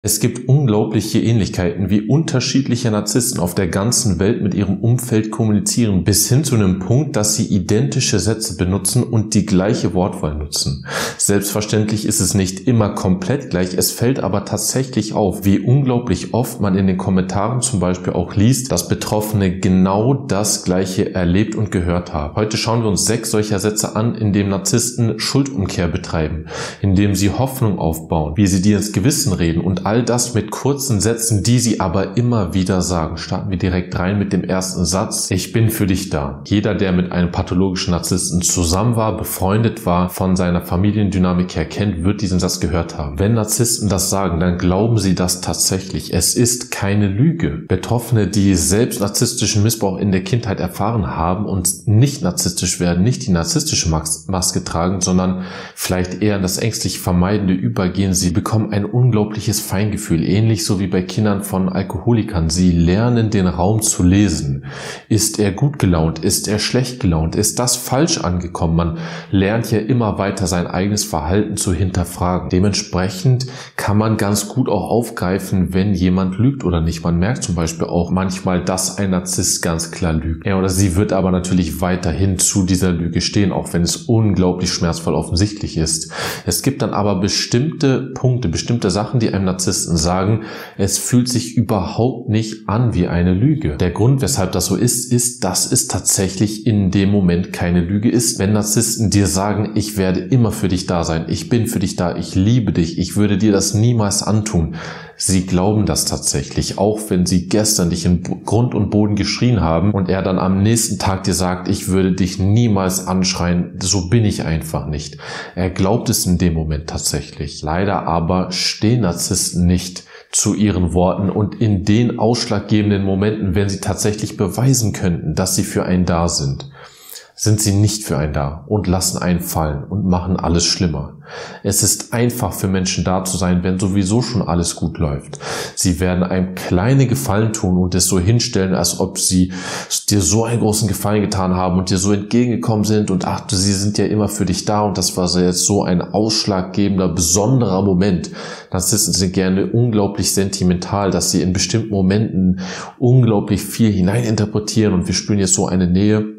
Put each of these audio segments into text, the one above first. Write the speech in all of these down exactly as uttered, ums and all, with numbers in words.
Es gibt unglaubliche Ähnlichkeiten, wie unterschiedliche Narzissten auf der ganzen Welt mit ihrem Umfeld kommunizieren, bis hin zu einem Punkt, dass sie identische Sätze benutzen und die gleiche Wortwahl nutzen. Selbstverständlich ist es nicht immer komplett gleich, es fällt aber tatsächlich auf, wie unglaublich oft man in den Kommentaren zum Beispiel auch liest, dass Betroffene genau das Gleiche erlebt und gehört haben. Heute schauen wir uns sechs solcher Sätze an, in dem Narzissten Schuldumkehr betreiben, indem sie Hoffnung aufbauen, wie sie dir ins Gewissen reden und all das mit kurzen Sätzen, die sie aber immer wieder sagen. Starten wir direkt rein mit dem ersten Satz. Ich bin für dich da. Jeder, der mit einem pathologischen Narzissten zusammen war, befreundet war, von seiner Familiendynamik her kennt, wird diesen Satz gehört haben. Wenn Narzissten das sagen, dann glauben sie das tatsächlich. Es ist keine Lüge. Betroffene, die selbst narzisstischen Missbrauch in der Kindheit erfahren haben und nicht narzisstisch werden, nicht die narzisstische Mas- Maske tragen, sondern vielleicht eher in das ängstlich Vermeidende übergehen. Sie bekommen ein unglaubliches Feingefühl, ähnlich so wie bei Kindern von Alkoholikern. Sie lernen den Raum zu lesen. Ist er gut gelaunt? Ist er schlecht gelaunt? Ist das falsch angekommen? Man lernt ja immer weiter sein eigenes Verhalten zu hinterfragen. Dementsprechend kann man ganz gut auch aufgreifen, wenn jemand lügt oder nicht. Man merkt zum Beispiel auch manchmal, dass ein Narzisst ganz klar lügt. Er oder sie wird aber natürlich weiterhin zu dieser Lüge stehen, auch wenn es unglaublich schmerzvoll offensichtlich ist. Es gibt dann aber bestimmte Punkte, bestimmte Sachen, die einem Narzissten sagen, es fühlt sich überhaupt nicht an wie eine Lüge. Der Grund, weshalb das so ist, ist, dass es tatsächlich in dem Moment keine Lüge ist. Wenn Narzissten dir sagen, ich werde immer für dich da sein, ich bin für dich da, ich liebe dich, ich würde dir das niemals antun. Sie glauben das tatsächlich, auch wenn sie gestern dich in Grund und Boden geschrien haben und er dann am nächsten Tag dir sagt, ich würde dich niemals anschreien, so bin ich einfach nicht. Er glaubt es in dem Moment tatsächlich. Leider aber stehen Narzissten nicht zu ihren Worten und in den ausschlaggebenden Momenten, wenn sie tatsächlich beweisen könnten, dass sie für einen da sind, sind sie nicht für einen da und lassen einen fallen und machen alles schlimmer. Es ist einfach für Menschen da zu sein, wenn sowieso schon alles gut läuft. Sie werden einem kleine Gefallen tun und es so hinstellen, als ob sie dir so einen großen Gefallen getan haben und dir so entgegengekommen sind und ach, sie sind ja immer für dich da und das war jetzt so ein ausschlaggebender, besonderer Moment. Narzissten sind gerne unglaublich sentimental, dass sie in bestimmten Momenten unglaublich viel hineininterpretieren und wir spüren jetzt so eine Nähe.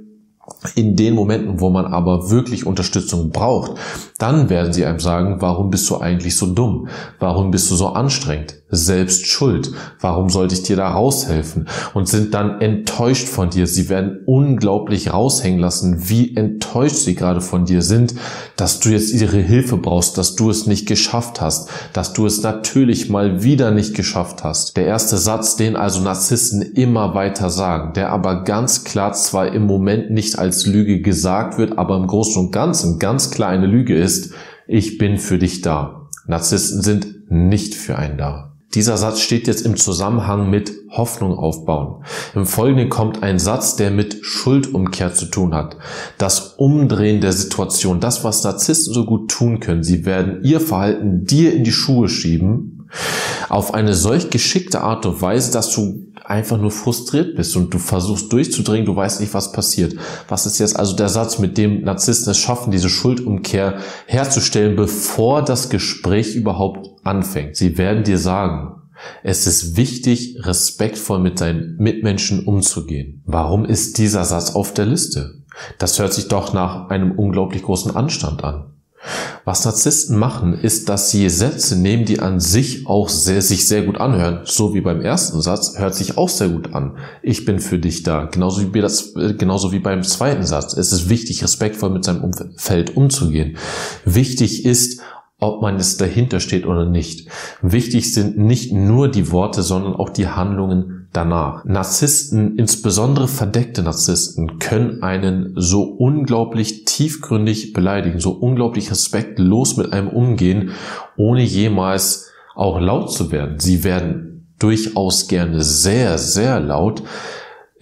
In den Momenten, wo man aber wirklich Unterstützung braucht, dann werden sie einem sagen, warum bist du eigentlich so dumm? Warum bist du so anstrengend? Selbst schuld. Warum sollte ich dir da raushelfen? Und sind dann enttäuscht von dir. Sie werden unglaublich raushängen lassen, wie enttäuscht sie gerade von dir sind, dass du jetzt ihre Hilfe brauchst, dass du es nicht geschafft hast, dass du es natürlich mal wieder nicht geschafft hast. Der erste Satz, den also Narzissten immer weiter sagen, der aber ganz klar zwar im Moment nicht als Lüge gesagt wird, aber im Großen und Ganzen ganz klar eine Lüge ist, ich bin für dich da. Narzissten sind nicht für einen da. Dieser Satz steht jetzt im Zusammenhang mit Hoffnung aufbauen. Im Folgenden kommt ein Satz, der mit Schuldumkehr zu tun hat. Das Umdrehen der Situation, das, was Narzissten so gut tun können. Sie werden ihr Verhalten dir in die Schuhe schieben, auf eine solch geschickte Art und Weise, dass du einfach nur frustriert bist und du versuchst durchzudringen, du weißt nicht, was passiert. Was ist jetzt also der Satz, mit dem Narzissten es schaffen, diese Schuldumkehr herzustellen, bevor das Gespräch überhaupt anfängt? Sie werden dir sagen, es ist wichtig, respektvoll mit seinen Mitmenschen umzugehen. Warum ist dieser Satz auf der Liste? Das hört sich doch nach einem unglaublich großen Anstand an. Was Narzissten machen, ist, dass sie Sätze nehmen, die an sich auch sehr, sich sehr gut anhören. So wie beim ersten Satz, hört sich auch sehr gut an. Ich bin für dich da. Genauso wie, das, genauso wie beim zweiten Satz. Es ist wichtig, respektvoll mit seinem Umfeld umzugehen. Wichtig ist, ob man es dahinter steht oder nicht. Wichtig sind nicht nur die Worte, sondern auch die Handlungen danach. Narzissten, insbesondere verdeckte Narzissten, können einen so unglaublich tiefgründig beleidigen, so unglaublich respektlos mit einem umgehen, ohne jemals auch laut zu werden. Sie werden durchaus gerne sehr, sehr laut.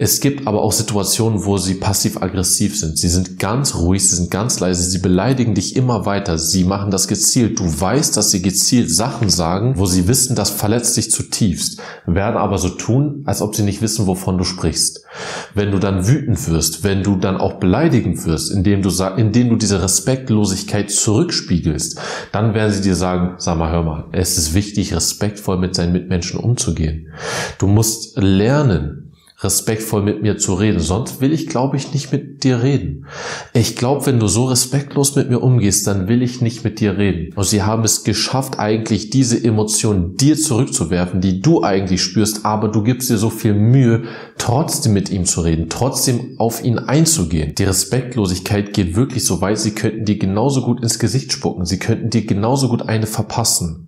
Es gibt aber auch Situationen, wo sie passiv-aggressiv sind. Sie sind ganz ruhig, sie sind ganz leise, sie beleidigen dich immer weiter. Sie machen das gezielt. Du weißt, dass sie gezielt Sachen sagen, wo sie wissen, das verletzt dich zutiefst, werden aber so tun, als ob sie nicht wissen, wovon du sprichst. Wenn du dann wütend wirst, wenn du dann auch beleidigend wirst, indem du, indem du diese Respektlosigkeit zurückspiegelst, dann werden sie dir sagen, sag mal, hör mal, es ist wichtig, respektvoll mit seinen Mitmenschen umzugehen. Du musst lernen, respektvoll mit mir zu reden. Sonst will ich, glaube ich, nicht mit dir reden. Ich glaube, wenn du so respektlos mit mir umgehst, dann will ich nicht mit dir reden. Und sie haben es geschafft, eigentlich diese Emotionen dir zurückzuwerfen, die du eigentlich spürst, aber du gibst dir so viel Mühe, trotzdem mit ihm zu reden, trotzdem auf ihn einzugehen. Die Respektlosigkeit geht wirklich so weit, sie könnten dir genauso gut ins Gesicht spucken. Sie könnten dir genauso gut eine verpassen.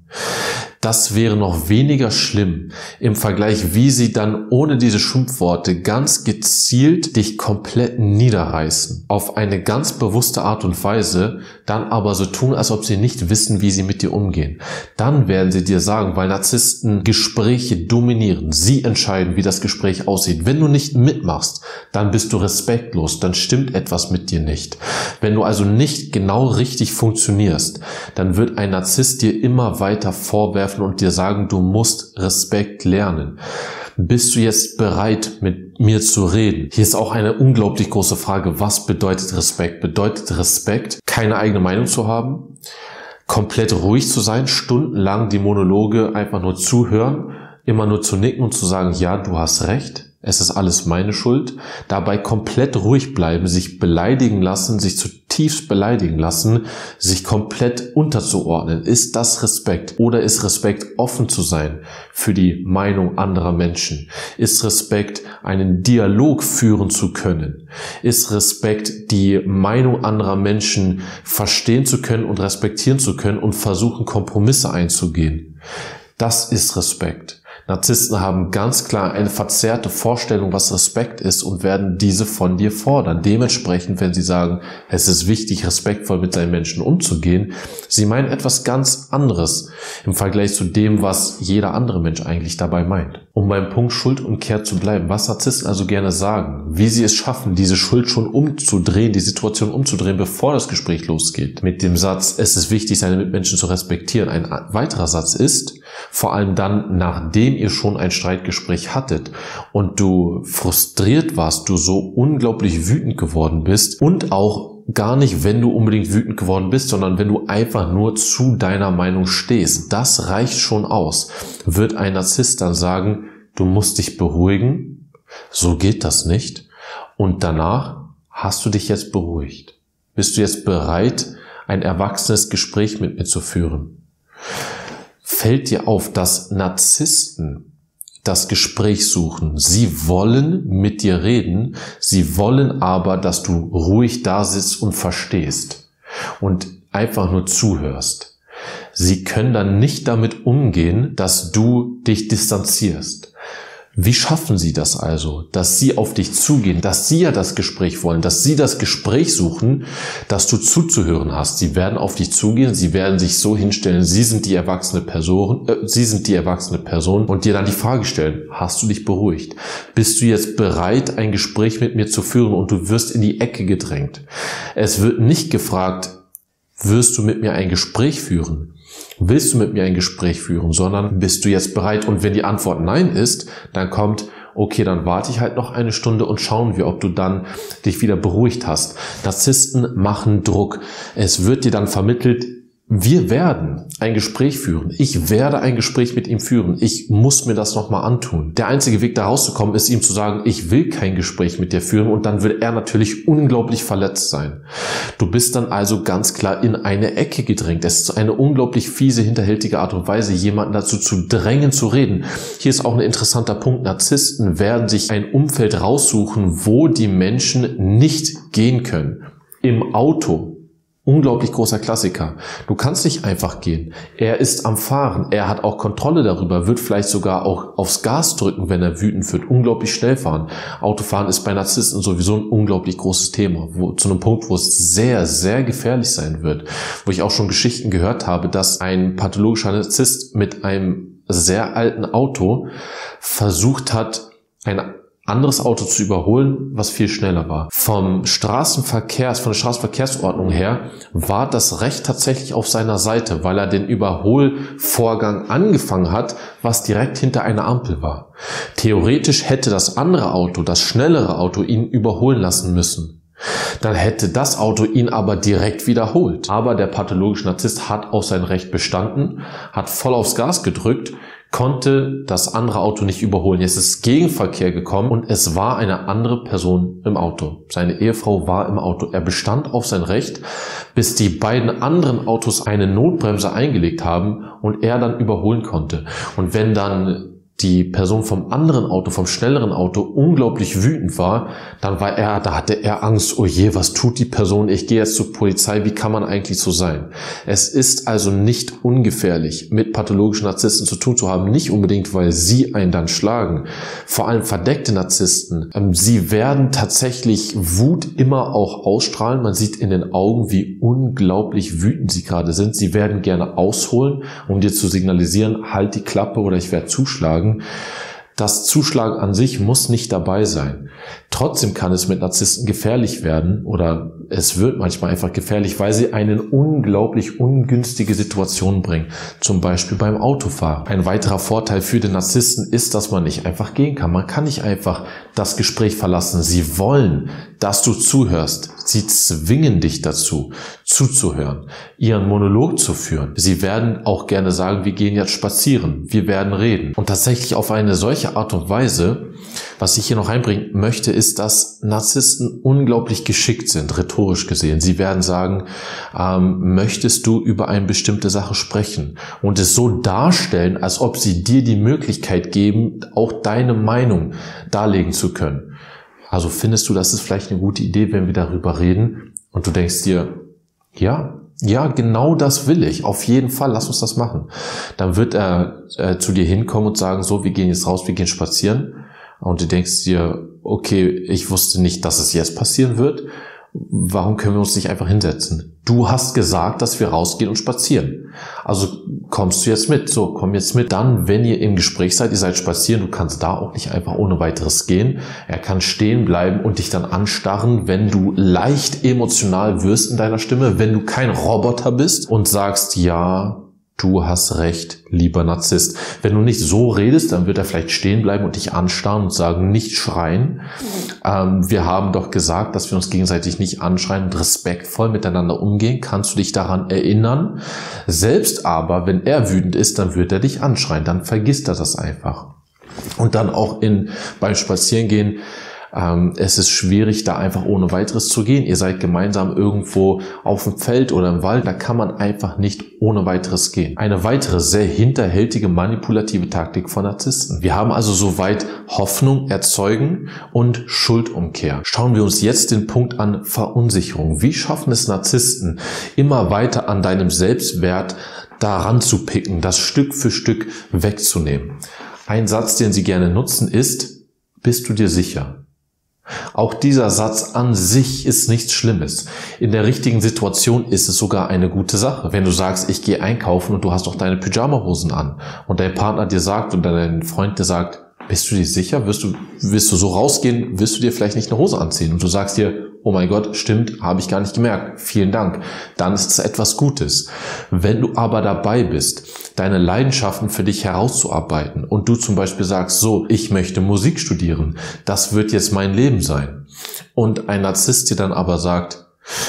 Das wäre noch weniger schlimm im Vergleich, wie sie dann ohne diese Schimpfworte ganz gezielt dich komplett niederreißen. Auf eine ganz bewusste Art und Weise, dann aber so tun, als ob sie nicht wissen, wie sie mit dir umgehen. Dann werden sie dir sagen, weil Narzissten Gespräche dominieren. Sie entscheiden, wie das Gespräch aussieht. Wenn du nicht mitmachst, dann bist du respektlos, dann stimmt etwas mit dir nicht. Wenn du also nicht genau richtig funktionierst, dann wird ein Narzisst dir immer weiter vorwerfen und dir sagen, du musst Respekt lernen. Bist du jetzt bereit, mit mir zu reden? Hier ist auch eine unglaublich große Frage. Was bedeutet Respekt? Bedeutet Respekt, keine eigene Meinung zu haben? Komplett ruhig zu sein, stundenlang die Monologe einfach nur zuhören, immer nur zu nicken und zu sagen, ja, du hast recht, es ist alles meine Schuld, dabei komplett ruhig bleiben, sich beleidigen lassen, sich zutiefst beleidigen lassen, sich komplett unterzuordnen. Ist das Respekt? Oder ist Respekt, offen zu sein für die Meinung anderer Menschen? Ist Respekt, einen Dialog führen zu können? Ist Respekt, die Meinung anderer Menschen verstehen zu können und respektieren zu können und versuchen, Kompromisse einzugehen? Das ist Respekt. Narzissten haben ganz klar eine verzerrte Vorstellung, was Respekt ist und werden diese von dir fordern. Dementsprechend, wenn sie sagen, es ist wichtig, respektvoll mit seinen Menschen umzugehen, sie meinen etwas ganz anderes im Vergleich zu dem, was jeder andere Mensch eigentlich dabei meint. Um beim Punkt Schuldumkehr zu bleiben, was Narzissten also gerne sagen, wie sie es schaffen, diese Schuld schon umzudrehen, die Situation umzudrehen, bevor das Gespräch losgeht. Mit dem Satz, es ist wichtig, seine Mitmenschen zu respektieren. Ein weiterer Satz ist, vor allem dann, nachdem ihr schon ein Streitgespräch hattet und du frustriert warst, du so unglaublich wütend geworden bist und auch gar nicht, wenn du unbedingt wütend geworden bist, sondern wenn du einfach nur zu deiner Meinung stehst. Das reicht schon aus. Wird ein Narzisst dann sagen, du musst dich beruhigen, so geht das nicht. Und danach hast du dich jetzt beruhigt. Bist du jetzt bereit, ein erwachsenes Gespräch mit mir zu führen? Fällt dir auf, dass Narzissten das Gespräch suchen. Sie wollen mit dir reden, sie wollen aber, dass du ruhig da sitzt und verstehst und einfach nur zuhörst. Sie können dann nicht damit umgehen, dass du dich distanzierst. Wie schaffen sie das also, dass sie auf dich zugehen, dass sie ja das Gespräch wollen, dass sie das Gespräch suchen, dass du zuzuhören hast? Sie werden auf dich zugehen, sie werden sich so hinstellen, sie sind die erwachsene Person, äh, sie sind die erwachsene Person und dir dann die Frage stellen, hast du dich beruhigt? Bist du jetzt bereit, ein Gespräch mit mir zu führen und du wirst in die Ecke gedrängt? Es wird nicht gefragt, wirst du mit mir ein Gespräch führen? Willst du mit mir ein Gespräch führen, sondern bist du jetzt bereit? Und wenn die Antwort nein ist, dann kommt, okay, dann warte ich halt noch eine Stunde und schauen wir, ob du dann dich wieder beruhigt hast. Narzissten machen Druck. Es wird dir dann vermittelt, wir werden ein Gespräch führen. Ich werde ein Gespräch mit ihm führen. Ich muss mir das nochmal antun. Der einzige Weg, da rauszukommen, ist ihm zu sagen, ich will kein Gespräch mit dir führen, und dann wird er natürlich unglaublich verletzt sein. Du bist dann also ganz klar in eine Ecke gedrängt. Es ist eine unglaublich fiese, hinterhältige Art und Weise, jemanden dazu zu drängen, zu reden. Hier ist auch ein interessanter Punkt. Narzissten werden sich ein Umfeld raussuchen, wo die Menschen nicht gehen können. Im Auto. Unglaublich großer Klassiker. Du kannst nicht einfach gehen. Er ist am Fahren. Er hat auch Kontrolle darüber, wird vielleicht sogar auch aufs Gas drücken, wenn er wütend wird. Unglaublich schnell fahren. Autofahren ist bei Narzissten sowieso ein unglaublich großes Thema. Wo, zu einem Punkt, wo es sehr, sehr gefährlich sein wird. Wo ich auch schon Geschichten gehört habe, dass ein pathologischer Narzisst mit einem sehr alten Auto versucht hat, ein anderes Auto zu überholen, was viel schneller war. Vom Straßenverkehrs, von der Straßenverkehrsordnung her war das Recht tatsächlich auf seiner Seite, weil er den Überholvorgang angefangen hat, was direkt hinter einer Ampel war. Theoretisch hätte das andere Auto, das schnellere Auto, ihn überholen lassen müssen. Dann hätte das Auto ihn aber direkt wiederholt. Aber der pathologische Narzisst hat auf sein Recht bestanden, hat voll aufs Gas gedrückt, konnte das andere Auto nicht überholen. Jetzt ist Gegenverkehr gekommen und es war eine andere Person im Auto. Seine Ehefrau war im Auto. Er bestand auf sein Recht, bis die beiden anderen Autos eine Notbremse eingelegt haben und er dann überholen konnte. Und wenn dann die Person vom anderen Auto, vom schnelleren Auto unglaublich wütend war, dann war er, da hatte er Angst, oh je, was tut die Person? Ich gehe jetzt zur Polizei, wie kann man eigentlich so sein? Es ist also nicht ungefährlich, mit pathologischen Narzissten zu tun zu haben, nicht unbedingt, weil sie einen dann schlagen. Vor allem verdeckte Narzissten, ähm, sie werden tatsächlich Wut immer auch ausstrahlen. Man sieht in den Augen, wie unglaublich wütend sie gerade sind. Sie werden gerne ausholen, um dir zu signalisieren, halt die Klappe oder ich werde zuschlagen. Das Zuschlagen an sich muss nicht dabei sein. Trotzdem kann es mit Narzissten gefährlich werden oder es wird manchmal einfach gefährlich, weil sie einen unglaublich ungünstige Situation bringen. Zum Beispiel beim Autofahren. Ein weiterer Vorteil für den Narzissten ist, dass man nicht einfach gehen kann. Man kann nicht einfach das Gespräch verlassen. Sie wollen, dass du zuhörst. Sie zwingen dich dazu, zuzuhören, ihren Monolog zu führen. Sie werden auch gerne sagen, wir gehen jetzt spazieren, wir werden reden. Und tatsächlich auf eine solche Art und Weise, was ich hier noch einbringen möchte, ist, dass Narzissten unglaublich geschickt sind, rhetorisch gesehen. Sie werden sagen, ähm, möchtest du über eine bestimmte Sache sprechen? Und es so darstellen, als ob sie dir die Möglichkeit geben, auch deine Meinung darlegen zu können. Also findest du, das ist vielleicht eine gute Idee, wenn wir darüber reden und du denkst dir, ja, ja, genau das will ich. Auf jeden Fall, lass uns das machen. Dann wird er äh, zu dir hinkommen und sagen, so, wir gehen jetzt raus, wir gehen spazieren. Und du denkst dir, okay, ich wusste nicht, dass es jetzt passieren wird. Warum können wir uns nicht einfach hinsetzen? Du hast gesagt, dass wir rausgehen und spazieren. Also kommst du jetzt mit. So, komm jetzt mit. Dann, wenn ihr im Gespräch seid, ihr seid spazieren, du kannst da auch nicht einfach ohne weiteres gehen. Er kann stehen bleiben und dich dann anstarren, wenn du leicht emotional wirst in deiner Stimme, wenn du kein Roboter bist und sagst, ja, du hast recht, lieber Narzisst. Wenn du nicht so redest, dann wird er vielleicht stehen bleiben und dich anstarren und sagen, nicht schreien. Ähm, wir haben doch gesagt, dass wir uns gegenseitig nicht anschreien und respektvoll miteinander umgehen. Kannst du dich daran erinnern? Selbst aber, wenn er wütend ist, dann wird er dich anschreien. Dann vergisst er das einfach. Und dann auch in, beim Spazierengehen, Ähm, es ist schwierig, da einfach ohne weiteres zu gehen. Ihr seid gemeinsam irgendwo auf dem Feld oder im Wald, da kann man einfach nicht ohne weiteres gehen. Eine weitere sehr hinterhältige, manipulative Taktik von Narzissten. Wir haben also soweit Hoffnung erzeugen und Schuldumkehr. Schauen wir uns jetzt den Punkt an, Verunsicherung. Wie schaffen es Narzissten, immer weiter an deinem Selbstwert daran zu picken, das Stück für Stück wegzunehmen? Ein Satz, den sie gerne nutzen, ist, bist du dir sicher? Auch dieser Satz an sich ist nichts Schlimmes. In der richtigen Situation ist es sogar eine gute Sache. Wenn du sagst, ich gehe einkaufen und du hast auch deine Pyjamahosen an und dein Partner dir sagt oder dein Freund dir sagt, bist du dir sicher? Wirst du, wirst du so rausgehen, wirst du dir vielleicht nicht eine Hose anziehen? Und du sagst dir, oh mein Gott, stimmt, habe ich gar nicht gemerkt. Vielen Dank. Dann ist es etwas Gutes. Wenn du aber dabei bist, deine Leidenschaften für dich herauszuarbeiten und du zum Beispiel sagst, so, ich möchte Musik studieren, das wird jetzt mein Leben sein. Und ein Narzisst dir dann aber sagt,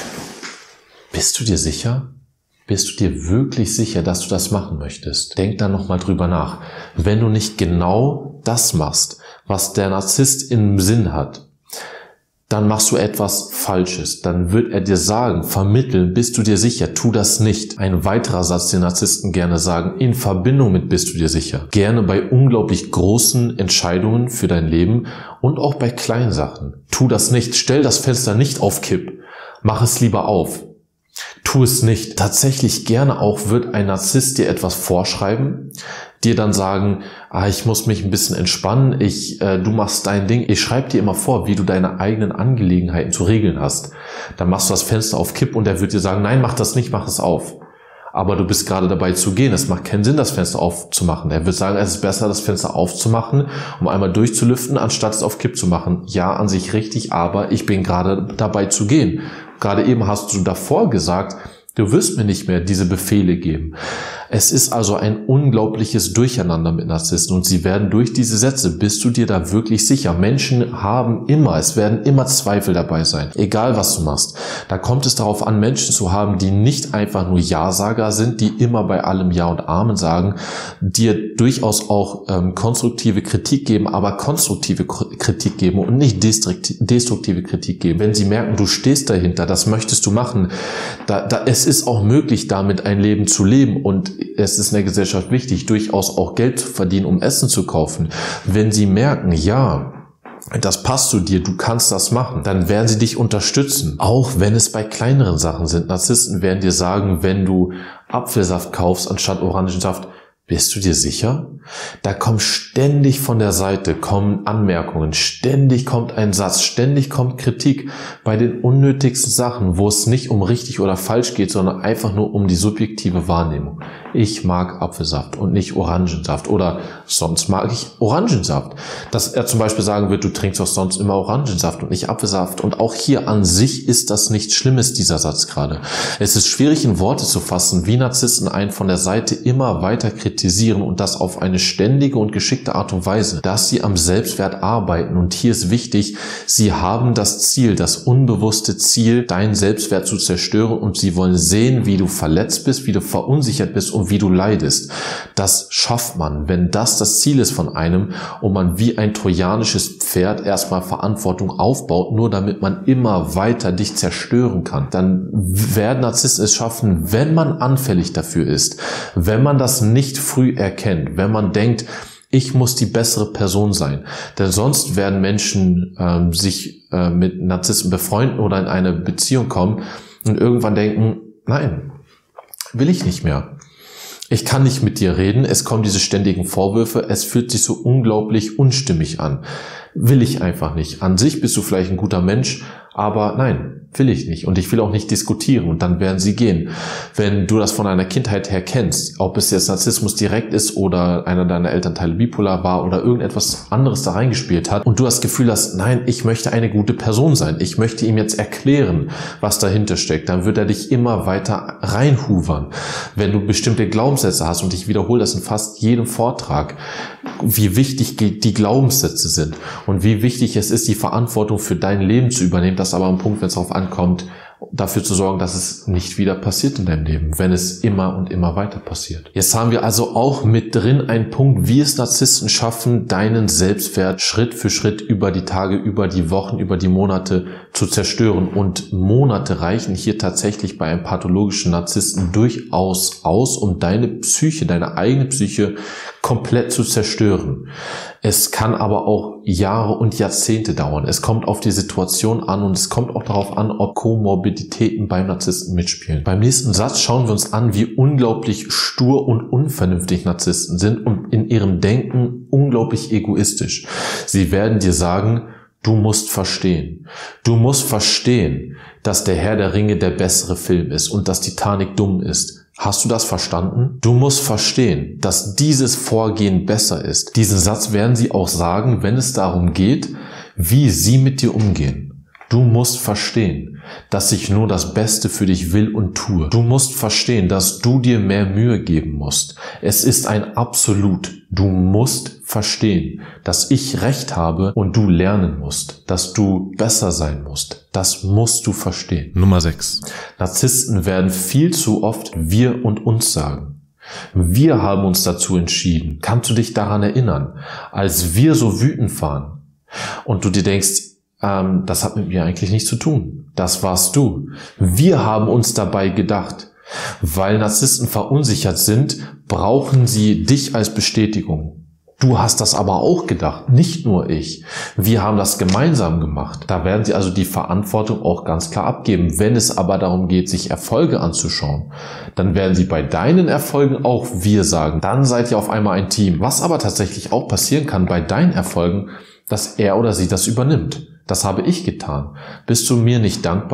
bist du dir sicher? Bist du dir wirklich sicher, dass du das machen möchtest? Denk dann nochmal drüber nach. Wenn du nicht genau das machst, was der Narzisst im Sinn hat, dann machst du etwas Falsches. Dann wird er dir sagen, vermitteln, bist du dir sicher, tu das nicht. Ein weiterer Satz, den Narzissten gerne sagen, in Verbindung mit bist du dir sicher. Gerne bei unglaublich großen Entscheidungen für dein Leben und auch bei kleinen Sachen. Tu das nicht, stell das Fenster nicht auf Kipp, mach es lieber auf. Tu es nicht. Tatsächlich gerne auch wird ein Narzisst dir etwas vorschreiben, dir dann sagen, ah, ich muss mich ein bisschen entspannen, ich, äh, du machst dein Ding. Ich schreibe dir immer vor, wie du deine eigenen Angelegenheiten zu regeln hast. Dann machst du das Fenster auf Kipp und er wird dir sagen, nein, mach das nicht, mach es auf. aber du bist gerade dabei zu gehen. Es macht keinen Sinn, das Fenster aufzumachen. Er wird sagen, es ist besser, das Fenster aufzumachen, um einmal durchzulüften, anstatt es auf Kipp zu machen. Ja, an sich richtig, aber ich bin gerade dabei zu gehen. Gerade eben hast du davor gesagt, du wirst mir nicht mehr diese Befehle geben. Es ist also ein unglaubliches Durcheinander mit Narzissten und sie werden durch diese Sätze, bist du dir da wirklich sicher? Menschen haben immer, es werden immer Zweifel dabei sein, egal was du machst. Da kommt es darauf an, Menschen zu haben, die nicht einfach nur Ja-Sager sind, die immer bei allem Ja und Amen sagen, dir durchaus auch ähm, konstruktive Kritik geben, aber konstruktive Kritik geben und nicht destruktive Kritik geben. Wenn sie merken, du stehst dahinter, das möchtest du machen, da, da, es ist auch möglich, damit ein Leben zu leben und es ist in der Gesellschaft wichtig, durchaus auch Geld zu verdienen, um Essen zu kaufen. Wenn sie merken, ja, das passt zu dir, du kannst das machen, dann werden sie dich unterstützen. Auch wenn es bei kleineren Sachen sind. Narzissten werden dir sagen, wenn du Apfelsaft kaufst anstatt Orangensaft, bist du dir sicher? Da kommt ständig von der Seite, kommen Anmerkungen, ständig kommt ein Satz, ständig kommt Kritik bei den unnötigsten Sachen, wo es nicht um richtig oder falsch geht, sondern einfach nur um die subjektive Wahrnehmung. Ich mag Apfelsaft und nicht Orangensaft oder sonst mag ich Orangensaft. Dass er zum Beispiel sagen wird, du trinkst doch sonst immer Orangensaft und nicht Apfelsaft. Und auch hier an sich ist das nichts Schlimmes, dieser Satz gerade. Es ist schwierig in Worte zu fassen, wie Narzissten einen von der Seite immer weiter kritisieren und das auf eine ständige und geschickte Art und Weise, dass sie am Selbstwert arbeiten. Und hier ist wichtig, sie haben das Ziel, das unbewusste Ziel, deinen Selbstwert zu zerstören und sie wollen sehen, wie du verletzt bist, wie du verunsichert bist und wie du leidest. Das schafft man, wenn das das Ziel ist von einem und man wie ein trojanisches Pferd erstmal Verantwortung aufbaut, nur damit man immer weiter dich zerstören kann. Dann werden Narzissten es schaffen, wenn man anfällig dafür ist, wenn man das nicht früh erkennt, wenn man denkt, ich muss die bessere Person sein. Denn sonst werden Menschen ähm, sich äh, mit Narzissten befreunden oder in eine Beziehung kommen und irgendwann denken, nein, will ich nicht mehr. Ich kann nicht mit dir reden, es kommen diese ständigen Vorwürfe, es fühlt sich so unglaublich unstimmig an. Will ich einfach nicht. An sich bist du vielleicht ein guter Mensch, aber nein, will ich nicht. Und ich will auch nicht diskutieren und dann werden sie gehen. Wenn du das von deiner Kindheit her kennst, ob es jetzt Narzissmus direkt ist oder einer deiner Elternteile bipolar war oder irgendetwas anderes da reingespielt hat und du das Gefühl hast, nein, ich möchte eine gute Person sein, ich möchte ihm jetzt erklären, was dahinter steckt, dann wird er dich immer weiter reinhuvern. Wenn du bestimmte Glaubenssätze hast, und ich wiederhole das in fast jedem Vortrag, wie wichtig die Glaubenssätze sind und wie wichtig es ist, die Verantwortung für dein Leben zu übernehmen, das aber am Punkt, wenn es darauf ankommt, dafür zu sorgen, dass es nicht wieder passiert in deinem Leben, wenn es immer und immer weiter passiert. Jetzt haben wir also auch mit drin einen Punkt, wie es Narzissten schaffen, deinen Selbstwert Schritt für Schritt über die Tage, über die Wochen, über die Monate zu zerstören. Und Monate reichen hier tatsächlich bei einem pathologischen Narzissten durchaus aus, um deine Psyche, deine eigene Psyche komplett zu zerstören. Es kann aber auch Jahre und Jahrzehnte dauern. Es kommt auf die Situation an und es kommt auch darauf an, ob Komorbiditäten beim Narzissten mitspielen. Beim nächsten Satz schauen wir uns an, wie unglaublich stur und unvernünftig Narzissten sind und in ihrem Denken unglaublich egoistisch. Sie werden dir sagen, du musst verstehen. Du musst verstehen, dass der Herr der Ringe der bessere Film ist und dass Titanic dumm ist. Hast du das verstanden? Du musst verstehen, dass dieses Vorgehen besser ist. Diesen Satz werden sie auch sagen, wenn es darum geht, wie sie mit dir umgehen. Du musst verstehen, dass ich nur das Beste für dich will und tue. Du musst verstehen, dass du dir mehr Mühe geben musst. Es ist ein Absolut. Du musst verstehen, dass ich Recht habe und du lernen musst, dass du besser sein musst. Das musst du verstehen. Nummer sechs. Narzissten werden viel zu oft wir und uns sagen. Wir haben uns dazu entschieden. Kannst du dich daran erinnern, als wir so wütend waren und du dir denkst, ähm, das hat mit mir eigentlich nichts zu tun. Das warst du. Wir haben uns dabei gedacht. Weil Narzissten verunsichert sind, brauchen sie dich als Bestätigung. Du hast das aber auch gedacht, nicht nur ich. Wir haben das gemeinsam gemacht. Da werden sie also die Verantwortung auch ganz klar abgeben. Wenn es aber darum geht, sich Erfolge anzuschauen, dann werden sie bei deinen Erfolgen auch wir sagen. Dann seid ihr auf einmal ein Team. Was aber tatsächlich auch passieren kann bei deinen Erfolgen, dass er oder sie das übernimmt. Das habe ich getan. Bist du mir nicht dankbar?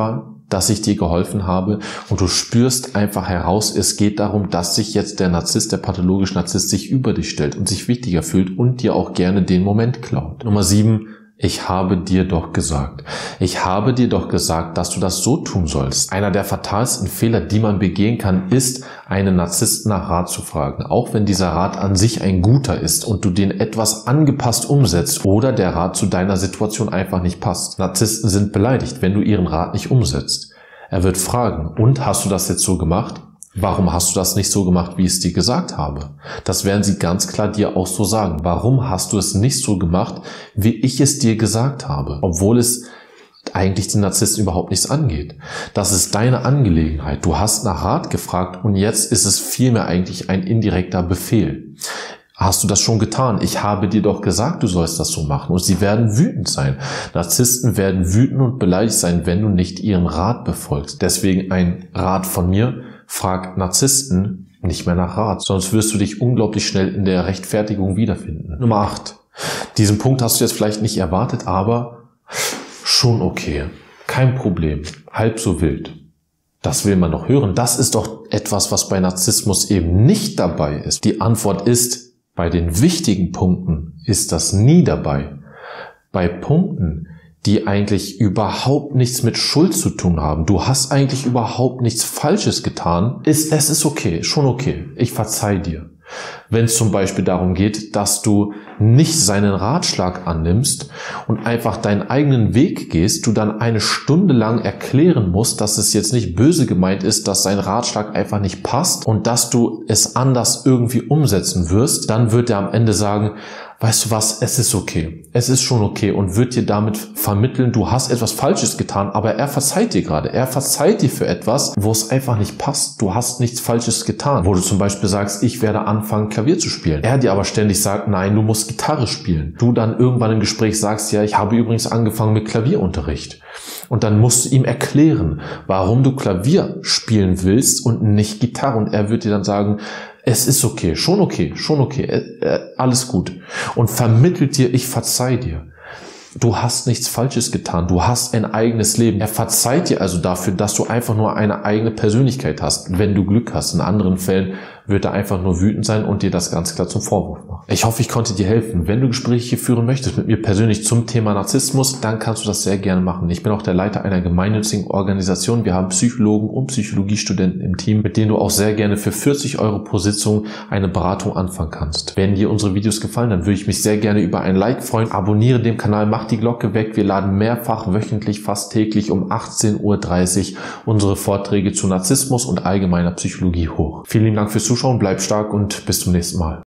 dass ich dir geholfen habe und du spürst einfach heraus, es geht darum, dass sich jetzt der Narzisst, der pathologische Narzisst sich über dich stellt und sich wichtiger fühlt und dir auch gerne den Moment klaut. Nummer sieben. Ich habe dir doch gesagt. Ich habe dir doch gesagt, dass du das so tun sollst. Einer der fatalsten Fehler, die man begehen kann, ist, einen Narzissten nach Rat zu fragen. Auch wenn dieser Rat an sich ein guter ist und du den etwas angepasst umsetzt oder der Rat zu deiner Situation einfach nicht passt. Narzissten sind beleidigt, wenn du ihren Rat nicht umsetzt. Er wird fragen, und hast du das jetzt so gemacht? Warum hast du das nicht so gemacht, wie ich es dir gesagt habe? Das werden sie ganz klar dir auch so sagen. Warum hast du es nicht so gemacht, wie ich es dir gesagt habe? Obwohl es eigentlich den Narzissten überhaupt nichts angeht. Das ist deine Angelegenheit. Du hast nach Rat gefragt und jetzt ist es vielmehr eigentlich ein indirekter Befehl. Hast du das schon getan? Ich habe dir doch gesagt, du sollst das so machen. Und sie werden wütend sein. Narzissten werden wütend und beleidigt sein, wenn du nicht ihren Rat befolgst. Deswegen ein Rat von mir: Frag Narzissten nicht mehr nach Rat, sonst wirst du dich unglaublich schnell in der Rechtfertigung wiederfinden. Nummer acht. Diesen Punkt hast du jetzt vielleicht nicht erwartet, aber schon okay. Kein Problem. Halb so wild. Das will man doch hören. Das ist doch etwas, was bei Narzissmus eben nicht dabei ist. Die Antwort ist, bei den wichtigen Punkten ist das nie dabei. Bei Punkten, die eigentlich überhaupt nichts mit Schuld zu tun haben. Du hast eigentlich überhaupt nichts Falsches getan. Ist, es ist okay, schon okay. Ich verzeih dir. Wenn es zum Beispiel darum geht, dass du nicht seinen Ratschlag annimmst und einfach deinen eigenen Weg gehst, du dann eine Stunde lang erklären musst, dass es jetzt nicht böse gemeint ist, dass sein Ratschlag einfach nicht passt und dass du es anders irgendwie umsetzen wirst, dann wird er am Ende sagen, weißt du was, es ist okay, es ist schon okay und wird dir damit vermitteln, du hast etwas Falsches getan, aber er verzeiht dir gerade, er verzeiht dir für etwas, wo es einfach nicht passt, du hast nichts Falsches getan, wo du zum Beispiel sagst, ich werde anfangen Klavier zu spielen, er dir aber ständig sagt, nein, du musst Gitarre spielen, du dann irgendwann im Gespräch sagst, ja, ich habe übrigens angefangen mit Klavierunterricht und dann musst du ihm erklären, warum du Klavier spielen willst und nicht Gitarre und er wird dir dann sagen, es ist okay, schon okay, schon okay, äh, alles gut. Und vermittelt dir, ich verzeih dir. Du hast nichts Falsches getan, du hast ein eigenes Leben. Er verzeiht dir also dafür, dass du einfach nur eine eigene Persönlichkeit hast, wenn du Glück hast. In anderen Fällen wird er einfach nur wütend sein und dir das ganz klar zum Vorwurf machen. Ich hoffe, ich konnte dir helfen. Wenn du Gespräche führen möchtest mit mir persönlich zum Thema Narzissmus, dann kannst du das sehr gerne machen. Ich bin auch der Leiter einer gemeinnützigen Organisation. Wir haben Psychologen und Psychologiestudenten im Team, mit denen du auch sehr gerne für vierzig Euro pro Sitzung eine Beratung anfangen kannst. Wenn dir unsere Videos gefallen, dann würde ich mich sehr gerne über ein Like freuen. Abonniere den Kanal, mach die Glocke weg. Wir laden mehrfach wöchentlich, fast täglich um achtzehn Uhr dreißig unsere Vorträge zu Narzissmus und allgemeiner Psychologie hoch. Vielen lieben Dank fürs Zuschauen, bleib stark und bis zum nächsten Mal.